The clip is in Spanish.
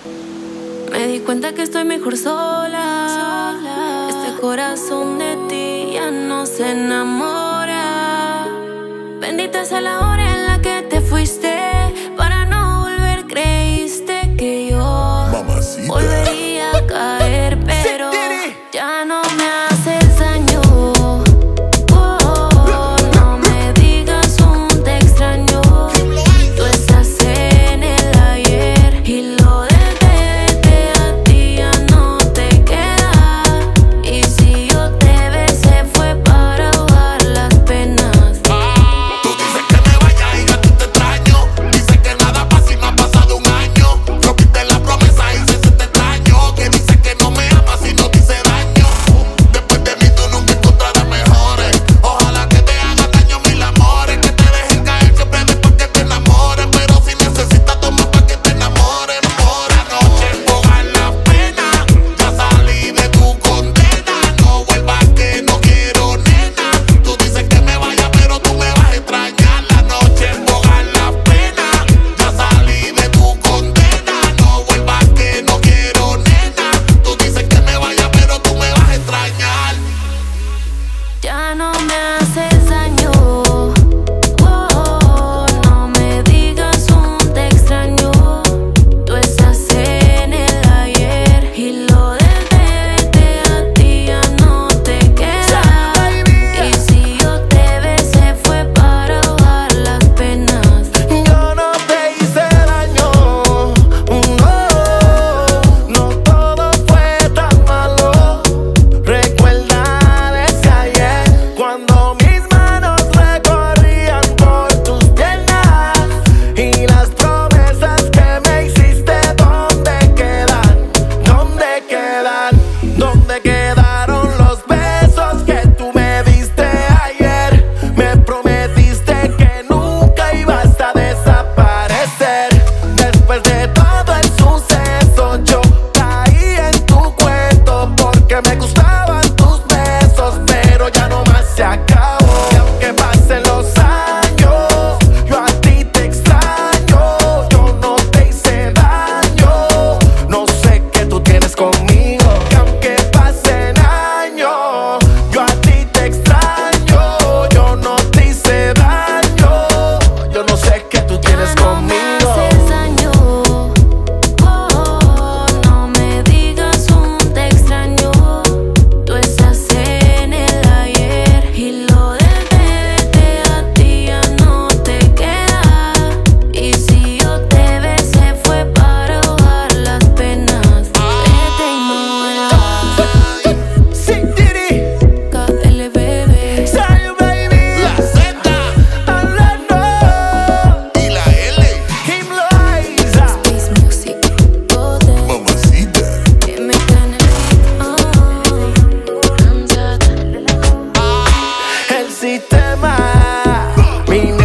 Me di cuenta que estoy mejor sola. Este corazón de ti ya no se enamora. Bendita sea la hora en la que te fuiste. Para no volver creíste que yo volvería a caer, pero ya no me haces daño. Ya no me haces daño. Oh, no me digas un te extraño. Tú estás en el ayer y lo del verte a ti ya no te queda. Y si yo te besé fue para ahogar las penas. Yo no te hice daño, no todo fue tan malo. Recuerda cuando mis manos recorrían por tus piernas y las promesas que me hiciste, ¿dónde quedan? ¿Dónde quedan? ¿Dónde quedaron los besos que tú me diste ayer? Me prometiste que nunca ibas a desaparecer. Después de todo el suceso yo caí en tu cuento porque me gustaban tus besos, pero ya no más se acabó. Y aunque pasen los años, yo a ti te extraño. Yo no te hice daño, no sé qué tú tienes conmigo. Y aunque pasen años, yo a ti te extraño. Yo no te hice daño, yo no sé qué tú tienes conmigo. No me digas un te extraño. Tú estás en el ayer y lo del verte a ti ya no te queda. Y si yo te besé fue para ahogar las penas. Vete y no vuelvas. KL bebé. La Z, Y la L, Kim Loaiza. Space Music. mamacita. Que me gana. El sistema, mi